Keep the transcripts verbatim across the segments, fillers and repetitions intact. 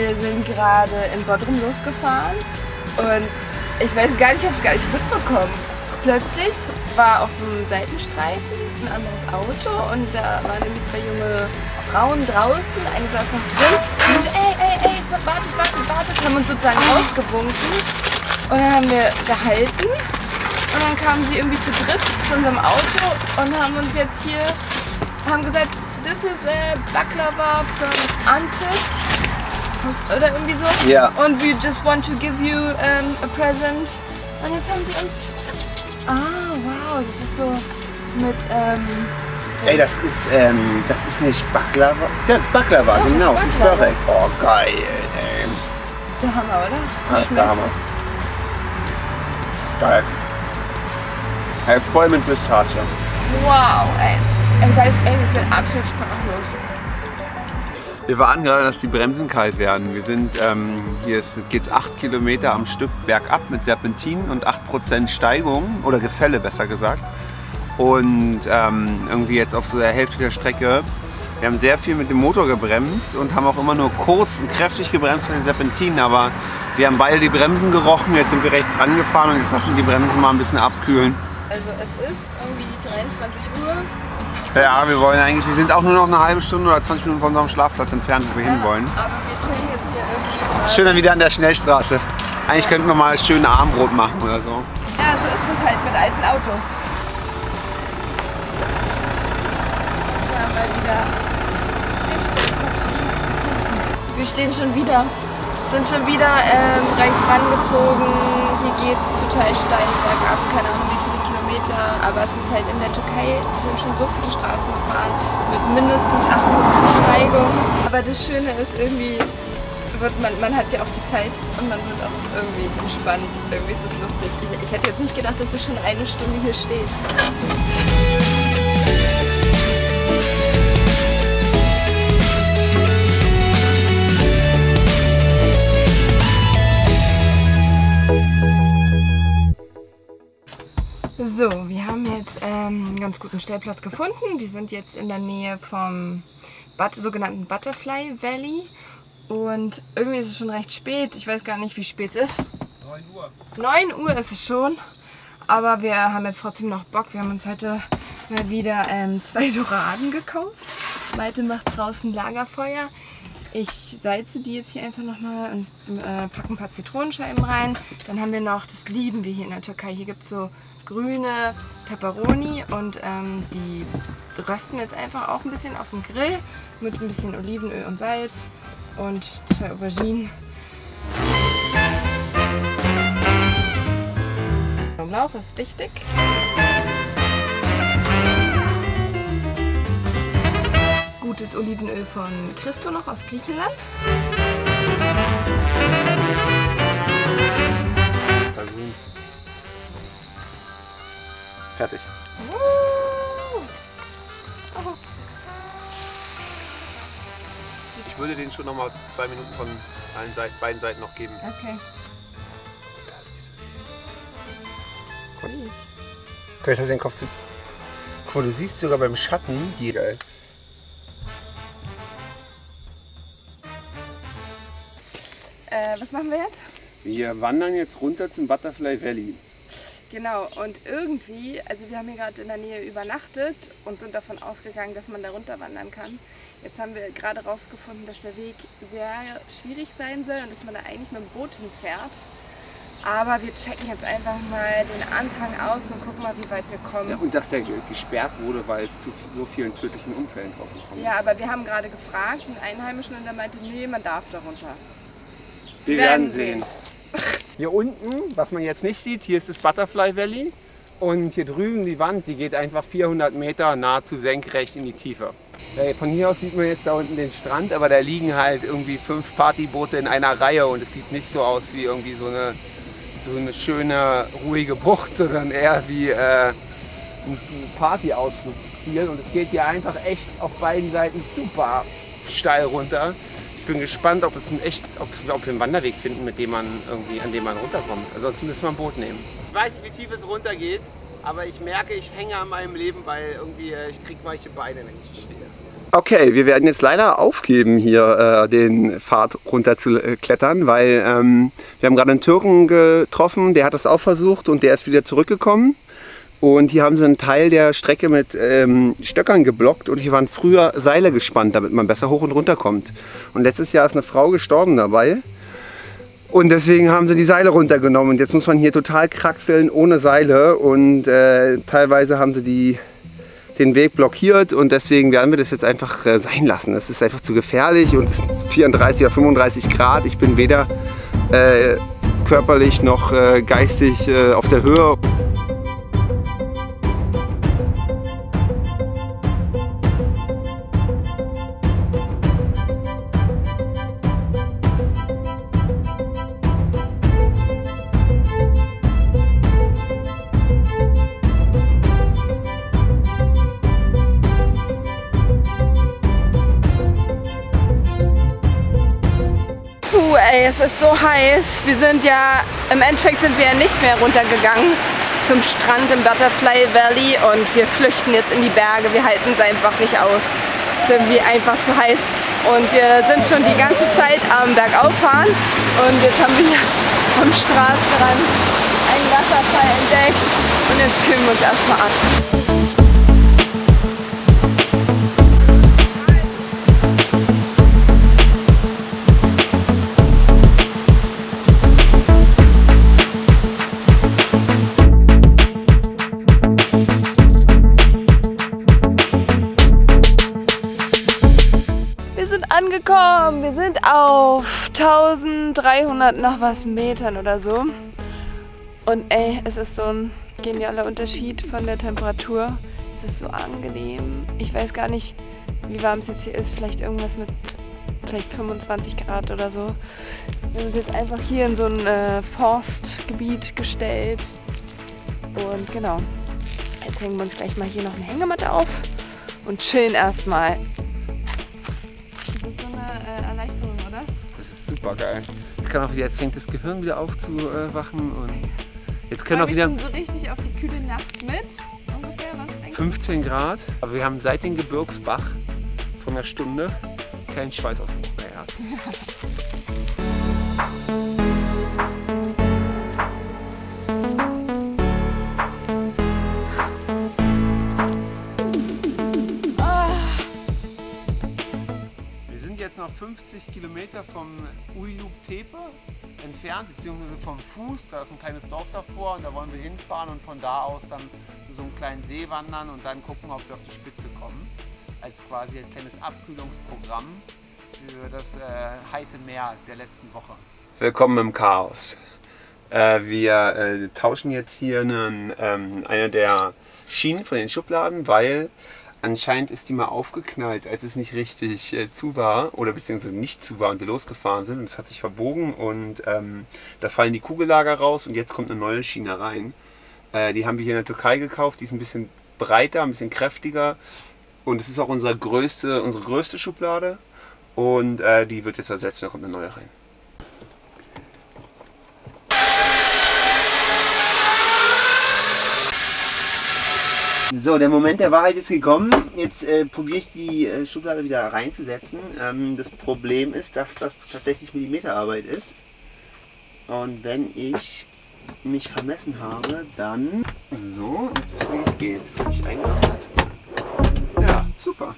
Wir sind gerade in Bodrum losgefahren und ich weiß gar nicht, ich habe es gar nicht mitbekommen. Plötzlich war auf dem Seitenstreifen ein anderes Auto und da waren irgendwie zwei junge Frauen draußen, eine saß noch drin und so, ey, ey, ey, wartet, wartet, wartet, haben uns sozusagen rausgewunken und dann haben wir gehalten und dann kamen sie irgendwie zu dritt zu unserem Auto und haben uns jetzt hier, haben gesagt, this is a baklava from Antep oder irgendwie so. Ja. Und we just want to give you um, a present. Und jetzt haben die uns... Ah, wow, das ist so mit... Ähm, Ey, das ist, ähm, das ist nicht Baklava. Ja, das ist Baklava, ja, genau. Das ist Baklava. Korrekt. Oh, geil, ey. Der Hammer, oder? Das ist der Hammer. Geil. Hey, voll mit Pistazie. Wow, ey. Ich weiß, ey, ich bin absolut sprachlos. Wir warten gerade, dass die Bremsen kalt werden. Wir sind, ähm, hier geht es acht Kilometer am Stück bergab mit Serpentinen und acht Prozent Steigung, oder Gefälle besser gesagt. Und ähm, irgendwie jetzt auf so der Hälfte der Strecke. Wir haben sehr viel mit dem Motor gebremst und haben auch immer nur kurz und kräftig gebremst von den Serpentinen. Aber wir haben beide die Bremsen gerochen, jetzt sind wir rechts rangefahren und jetzt lassen wir die Bremsen mal ein bisschen abkühlen. Also es ist irgendwie dreiundzwanzig Uhr. Ja, wir wollen eigentlich, wir sind auch nur noch eine halbe Stunde oder zwanzig Minuten von unserem Schlafplatz entfernt, wo wir Ja, hinwollen. aber wir chillen jetzt hier irgendwie. Schön dann wieder an der Schnellstraße. Eigentlich könnten wir mal das schöne Abendbrot machen oder so. Ja, so ist das halt mit alten Autos. Wir haben mal wieder den Stellplatz gefunden. Wir stehen schon wieder, sind schon wieder ähm, rechts rangezogen. Hier geht's total steil bergab, keine Ahnung wie viele Kilometer. Aber es ist halt in der Türkei, sind schon so viele Straßen gefahren mit mindestens acht Prozent Steigung. Aber das Schöne ist irgendwie, wird man, man hat ja auch die Zeit und man wird auch irgendwie entspannt. Irgendwie ist es lustig. Ich, ich hätte jetzt nicht gedacht, dass wir schon eine Stunde hier stehen. So, wir haben jetzt ähm, einen ganz guten Stellplatz gefunden. Wir sind jetzt in der Nähe vom But sogenannten Butterfly Valley. Und irgendwie ist es schon recht spät. Ich weiß gar nicht, wie spät es ist. neun Uhr. neun Uhr ist es schon. Aber wir haben jetzt trotzdem noch Bock. Wir haben uns heute mal wieder ähm, zwei Doraden gekauft. Malte macht draußen Lagerfeuer. Ich salze die jetzt hier einfach nochmal und äh, packe ein paar Zitronenscheiben rein. Dann haben wir noch, das lieben wir hier in der Türkei, hier gibt es so grüne Peperoni und ähm, die rösten wir jetzt einfach auch ein bisschen auf dem Grill mit ein bisschen Olivenöl und Salz und zwei Auberginen. Knoblauch ist wichtig. Gutes Olivenöl von Christo noch aus Griechenland. Fertig. Uh. Oh. Ich würde den schon noch mal zwei Minuten von allen Seiten, beiden Seiten noch geben. Okay. Da siehst du sie. Cool. Guck, jetzt hast du den Kopf zu. Guck mal, du siehst sogar beim Schatten die. Geil. Äh, was machen wir jetzt? Wir wandern jetzt runter zum Butterfly Valley. Genau, und irgendwie, also wir haben hier gerade in der Nähe übernachtet und sind davon ausgegangen, dass man da runter wandern kann. Jetzt haben wir gerade rausgefunden, dass der Weg sehr schwierig sein soll und dass man da eigentlich mit dem Boot hinfährt. Aber wir checken jetzt einfach mal den Anfang aus und gucken mal, wie weit wir kommen. Ja, und dass der gesperrt wurde, weil es zu so vielen tödlichen Unfällen drauf gekommen ist. Ja, aber wir haben gerade gefragt, einen Einheimischen, und der meinte, nee, man darf da runter. Wir werden sehen. Hier unten, was man jetzt nicht sieht, hier ist das Butterfly Valley. Und hier drüben die Wand, die geht einfach vierhundert Meter nahezu senkrecht in die Tiefe. Von hier aus sieht man jetzt da unten den Strand, aber da liegen halt irgendwie fünf Partyboote in einer Reihe und es sieht nicht so aus wie irgendwie so eine, so eine schöne, ruhige Bucht, sondern eher wie äh, ein Partyausflugsziel. Und es geht hier einfach echt auf beiden Seiten super steil runter. Ich bin gespannt, ob, es ein echt, ob, es, ob wir einen Wanderweg finden, mit dem man irgendwie, an dem man runterkommt. Ansonsten müssen wir ein Boot nehmen. Ich weiß nicht, wie tief es runtergeht, aber ich merke, ich hänge an meinem Leben, weil irgendwie ich kriege weiche Beine, wenn ich stehe. Okay, wir werden jetzt leider aufgeben, hier äh, den Pfad runter zu äh, klettern, weil ähm, wir haben gerade einen Türken getroffen, der hat das auch versucht und der ist wieder zurückgekommen. Und hier haben sie einen Teil der Strecke mit ähm, Stöckern geblockt und hier waren früher Seile gespannt, damit man besser hoch und runter kommt. Und letztes Jahr ist eine Frau gestorben dabei. Und deswegen haben sie die Seile runtergenommen. Und jetzt muss man hier total kraxeln ohne Seile. Und äh, teilweise haben sie die den Weg blockiert und deswegen werden wir das jetzt einfach äh, sein lassen. Es ist einfach zu gefährlich und es sind vierunddreißig oder fünfunddreißig Grad. Ich bin weder äh, körperlich noch äh, geistig äh, auf der Höhe. Ey, es ist so heiß. Wir sind ja, im Endeffekt sind wir ja nicht mehr runtergegangen zum Strand im Butterfly Valley und wir flüchten jetzt in die Berge. Wir halten es einfach nicht aus. Es ist irgendwie einfach zu heiß und wir sind schon die ganze Zeit am Bergauffahren und jetzt haben wir hier am Straßenrand einen Wasserfall entdeckt und jetzt kühlen wir uns erstmal ab. Angekommen. Wir sind auf eintausenddreihundert noch was Metern oder so. Und ey, es ist so ein genialer Unterschied von der Temperatur. Es ist so angenehm. Ich weiß gar nicht, wie warm es jetzt hier ist. Vielleicht irgendwas mit vielleicht fünfundzwanzig Grad oder so. Wir sind jetzt einfach hier in so ein äh, Forstgebiet gestellt. Und genau, jetzt hängen wir uns gleich mal hier noch eine Hängematte auf und chillen erstmal. Das ist so eine äh, Erleichterung, oder? Das ist super geil. Ich kann auch wieder, jetzt fängt das Gehirn wieder aufzuwachen und jetzt können auch wieder schon so richtig auf die kühle Nacht mit. Ungefähr, was denkst du? fünfzehn Grad. Aber wir haben seit dem Gebirgsbach von einer Stunde keinen Schweißausbruch mehr gehabt. Noch fünfzig Kilometer vom Uyuk Tepe entfernt, beziehungsweise vom Fuß. Da ist ein kleines Dorf davor und da wollen wir hinfahren und von da aus dann so einen kleinen See wandern und dann gucken, ob wir auf die Spitze kommen. Als quasi ein kleines Abkühlungsprogramm für das äh, heiße Meer der letzten Woche. Willkommen im Chaos. Äh, wir äh, tauschen jetzt hier einen, ähm, eine der Schienen von den Schubladen, weil anscheinend ist die mal aufgeknallt, als es nicht richtig äh, zu war oder beziehungsweise nicht zu war und wir losgefahren sind. Und es hat sich verbogen und ähm, da fallen die Kugellager raus und jetzt kommt eine neue Schiene rein. Äh, die haben wir hier in der Türkei gekauft, die ist ein bisschen breiter, ein bisschen kräftiger und es ist auch unsere größte, unsere größte Schublade und äh, die wird jetzt ersetzt und da kommt eine neue rein. So, der Moment der Wahrheit ist gekommen. Jetzt äh, probiere ich die äh, Schublade wieder reinzusetzen. Ähm, das Problem ist, dass das tatsächlich Millimeterarbeit ist. Und wenn ich mich vermessen habe, dann... So, jetzt müsste es gehen. Das habe ich eingelassen. Ja, super.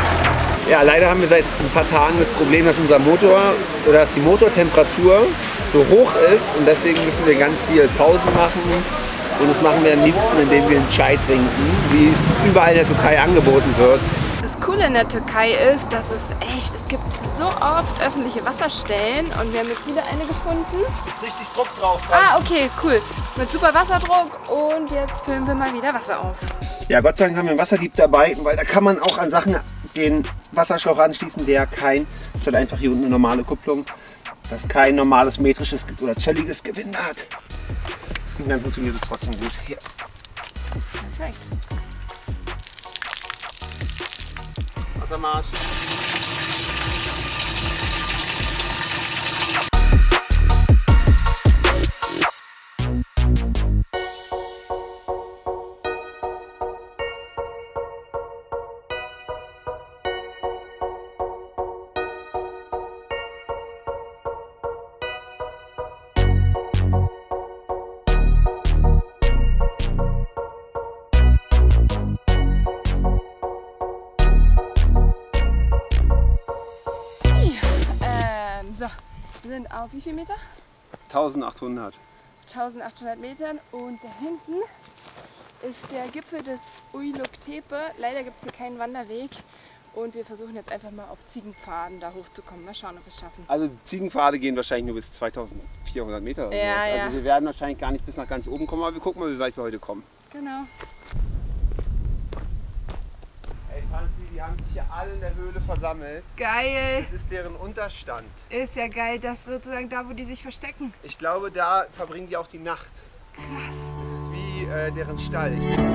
Ja, leider haben wir seit ein paar Tagen das Problem, dass unser Motor oder dass die Motortemperatur so hoch ist und deswegen müssen wir ganz viel Pausen machen. Und das machen wir am liebsten, indem wir einen Chai trinken, wie es überall in der Türkei angeboten wird. Das Coole in der Türkei ist, dass es echt, es gibt so oft öffentliche Wasserstellen und wir haben jetzt wieder eine gefunden. Richtig Druck drauf. Ah, okay, cool. Mit super Wasserdruck und jetzt füllen wir mal wieder Wasser auf. Ja, Gott sei Dank haben wir einen Wasserdieb dabei, weil da kann man auch an Sachen den Wasserschlauch anschließen, der kein, das ist halt einfach hier unten eine normale Kupplung, das kein normales metrisches oder zölliges Gewinde hat. Und dann funktioniert es trotzdem gut. Hier. Perfekt. Wassermarsch. So, wir sind auf wie viel Meter? eintausendachthundert. eintausendachthundert Metern und da hinten ist der Gipfel des Uyluk Tepe. Leider gibt es hier keinen Wanderweg und wir versuchen jetzt einfach mal auf Ziegenpfaden da hochzukommen. Mal schauen, ob wir es schaffen. Also die Ziegenpfade gehen wahrscheinlich nur bis zweitausendvierhundert Meter. Oder Ja, so. Also ja. wir werden wahrscheinlich gar nicht bis nach ganz oben kommen, aber wir gucken mal, wie weit wir heute kommen. Genau. Ey Franzi, die haben sich hier alle in der Höhle versammelt. Geil. Das ist deren Unterstand. Ist ja geil, das ist sozusagen da, wo die sich verstecken. Ich glaube, da verbringen die auch die Nacht. Krass. Das ist wie äh, deren Stall.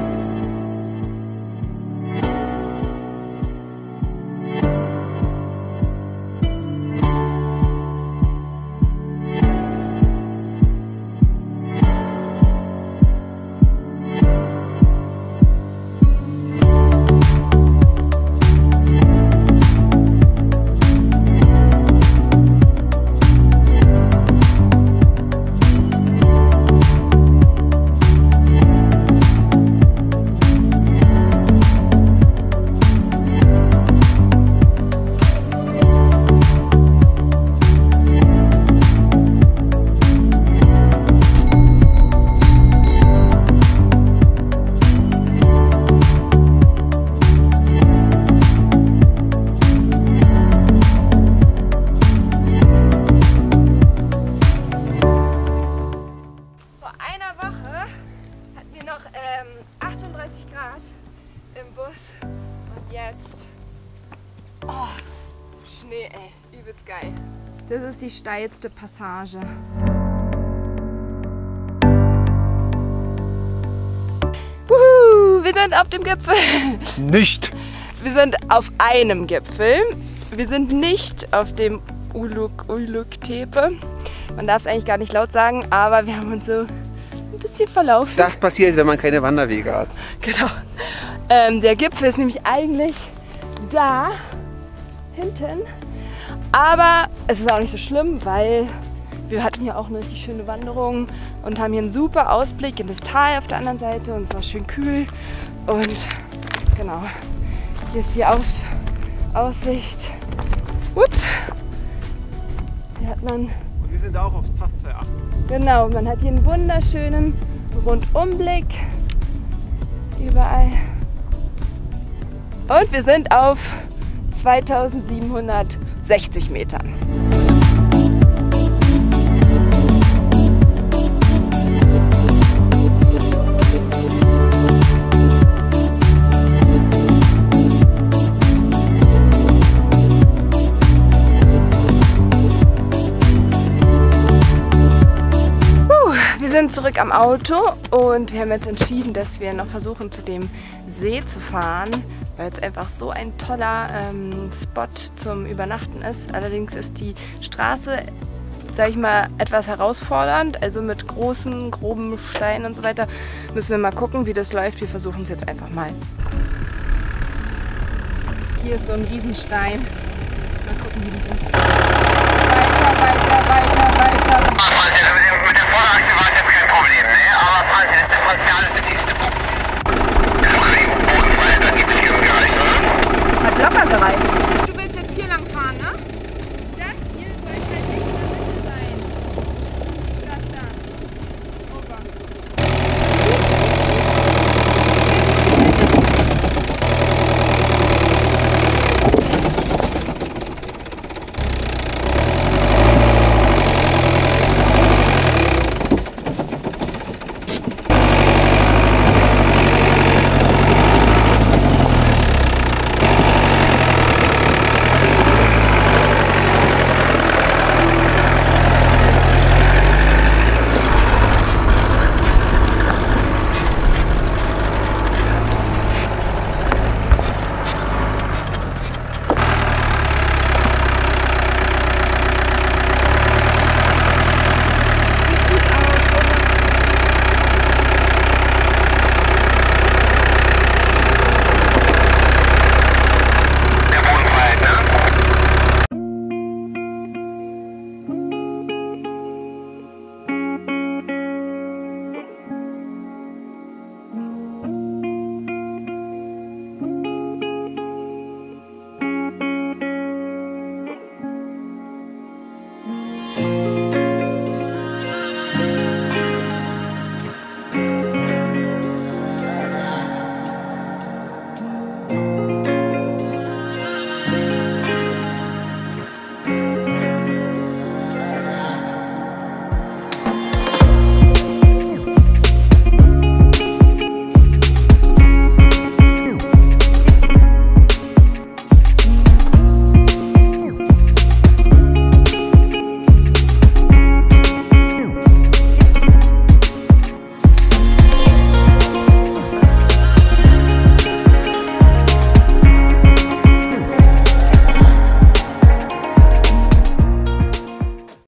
achtunddreißig Grad im Bus und jetzt, oh, Schnee, ey, übelst geil. Das ist die steilste Passage. Wuhu, wir sind auf dem Gipfel. Nicht! Wir sind auf einem Gipfel. Wir sind nicht auf dem Uyluk, Uyluk Tepe. Man darf es eigentlich gar nicht laut sagen, aber wir haben uns so ein bisschen verlaufen. Das passiert, wenn man keine Wanderwege hat. Genau. Ähm, der Gipfel ist nämlich eigentlich da hinten. Aber es ist auch nicht so schlimm, weil wir hatten hier auch eine richtig schöne Wanderung und haben hier einen super Ausblick in das Tal auf der anderen Seite und es war schön kühl. Und genau, hier ist die Aus Aussicht. Ups. Hier hat man, Und wir sind auch auf fast zwei Komma acht. genau, man hat hier einen wunderschönen Rundumblick überall. Und wir sind auf zweitausendsiebenhundertsechzig Metern. Wir sind zurück am Auto und wir haben jetzt entschieden, dass wir noch versuchen, zu dem See zu fahren, weil es einfach so ein toller ähm, Spot zum Übernachten ist. Allerdings ist die Straße, sag ich mal, etwas herausfordernd, also mit großen, groben Steinen und so weiter. Müssen wir mal gucken, wie das läuft. Wir versuchen es jetzt einfach mal. Hier ist so ein Riesenstein. Mal gucken, wie das ist. Weiter, weiter, weiter, weiter. Mit der Vorderachse war es jetzt kein Problem, ne? Aber das Differential ist